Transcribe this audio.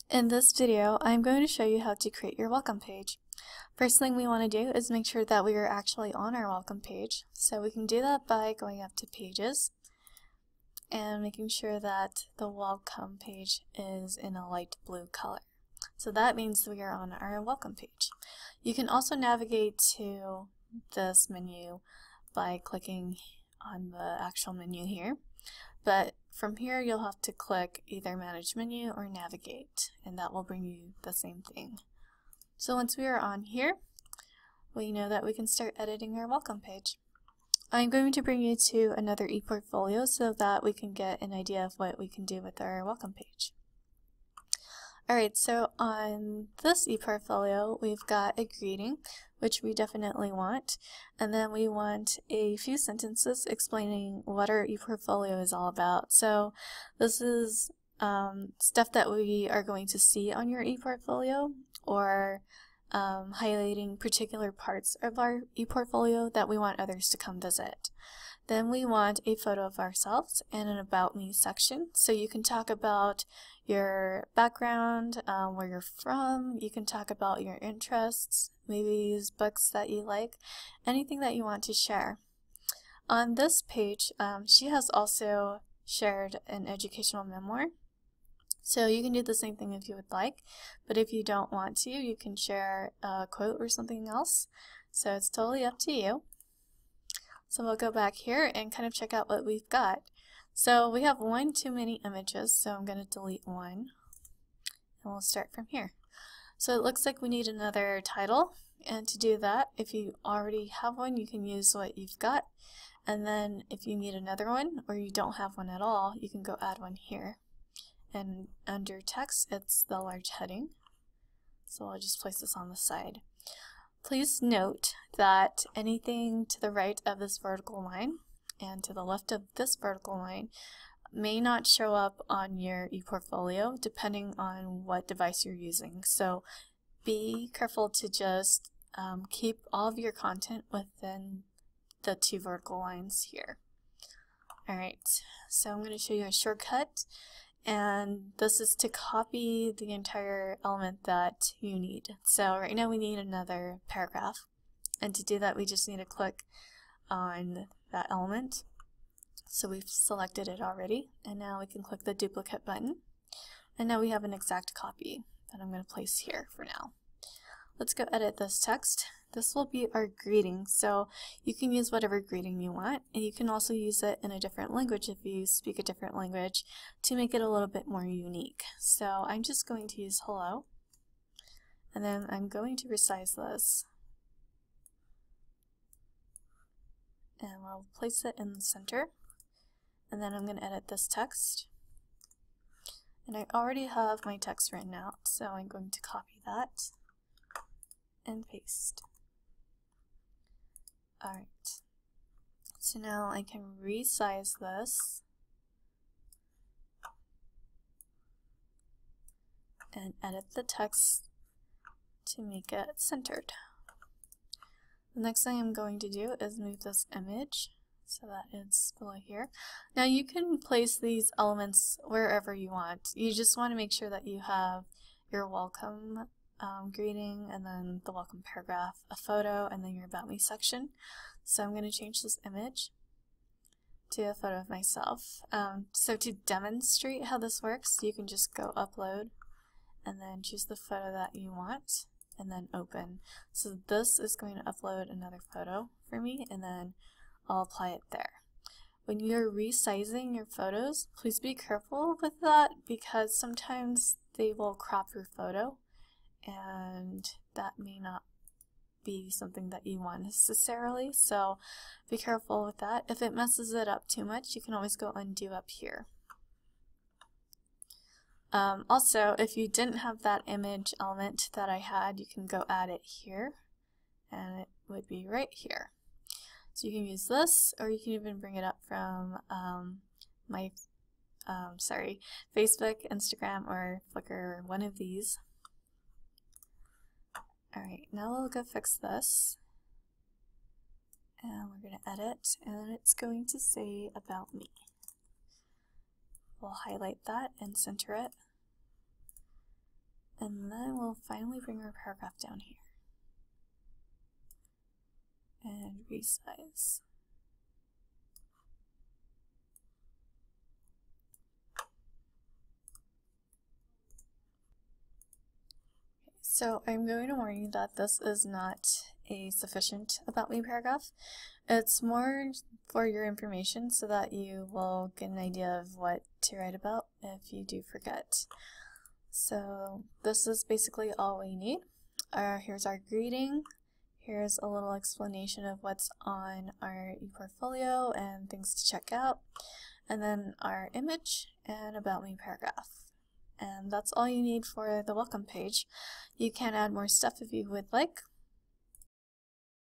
In this video, I'm going to show you how to create your welcome page. First thing we want to do is make sure that we are actually on our welcome page. So we can do that by going up to Pages and making sure that the welcome page is in a light blue color. So that means we are on our welcome page. You can also navigate to this menu by clicking on the actual menu here. But from here you'll have to click either Manage Menu or Navigate, and that will bring you the same thing. So once we are on here, we know that we can start editing our welcome page. I'm going to bring you to another ePortfolio so that we can get an idea of what we can do with our welcome page. Alright, so on this ePortfolio, we've got a greeting, which we definitely want, and then we want a few sentences explaining what our ePortfolio is all about. So this is stuff that we are going to see on your ePortfolio, or highlighting particular parts of our ePortfolio that we want others to come visit. Then we want a photo of ourselves and an About Me section. So you can talk about your background, where you're from, you can talk about your interests, movies, books that you like, anything that you want to share. On this page, she has also shared an educational memoir. So you can do the same thing if you would like, but if you don't want to, you can share a quote or something else. So it's totally up to you. So we'll go back here and kind of check out what we've got. So we have one too many images, so I'm going to delete one, and we'll start from here. So it looks like we need another title, and to do that, if you already have one, you can use what you've got, and then if you need another one, or you don't have one at all, you can go add one here. And under text, it's the large heading, so I'll just place this on the side. Please note that anything to the right of this vertical line and to the left of this vertical line may not show up on your ePortfolio depending on what device you're using. So be careful to just keep all of your content within the two vertical lines here. Alright, so I'm going to show you a shortcut, and this is to copy the entire element that you need. So right now we need another paragraph, and to do that we just need to click on that element. So we've selected it already, and now we can click the duplicate button, and now we have an exact copy that I'm going to place here for now. Let's go edit this text. This will be our greeting, so you can use whatever greeting you want, and you can also use it in a different language if you speak a different language to make it a little bit more unique. So I'm just going to use hello, and then I'm going to resize this, and we'll place it in the center, and then I'm going to edit this text. And I already have my text written out, so I'm going to copy that and paste. Alright, so now I can resize this and edit the text to make it centered. The next thing I'm going to do is move this image so that it's below here. Now you can place these elements wherever you want. You just want to make sure that you have your welcome greeting, and then the welcome paragraph, a photo, and then your About Me section. So I'm going to change this image to a photo of myself. So to demonstrate how this works, you can just go Upload, and then choose the photo that you want, and then Open. So this is going to upload another photo for me, and then I'll apply it there. When you're resizing your photos, please be careful with that, because sometimes they will crop your photo, and that may not be something that you want necessarily, so be careful with that. If it messes it up too much, you can always go undo up here. Also, if you didn't have that image element that I had, you can go add it here, and it would be right here. So you can use this, or you can even bring it up from my Facebook, Instagram, or Flickr, or one of these. Alright, now we'll go fix this, and we're going to edit, and it's going to say About Me. We'll highlight that and center it, And then we'll finally bring our paragraph down here and resize. So I'm going to warn you that this is not a sufficient About Me paragraph. It's more for your information so that you will get an idea of what to write about if you do forget. So this is basically all we need. Here's our greeting. Here's a little explanation of what's on our ePortfolio and things to check out. And then our image and About Me paragraph. And that's all you need for the welcome page. You can add more stuff if you would like,